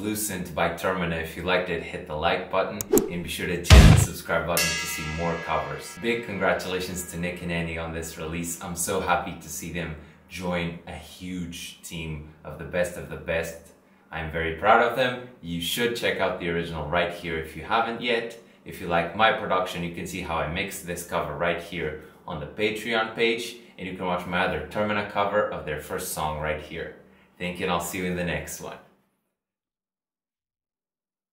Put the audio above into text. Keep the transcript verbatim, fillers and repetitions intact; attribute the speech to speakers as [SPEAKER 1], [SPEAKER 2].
[SPEAKER 1] Translucent by Termina. If you liked it, hit the like button and be sure to hit the subscribe button to see more covers. Big congratulations to Nick and Annie on this release. I'm so happy to see them join a huge team of the best of the best. I'm very proud of them. You should check out the original right here if you haven't yet. If you like my production, you can see how I mixed this cover right here on the Patreon page, and you can watch my other Termina cover of their first song right here. Thank you, and I'll see you in the next one.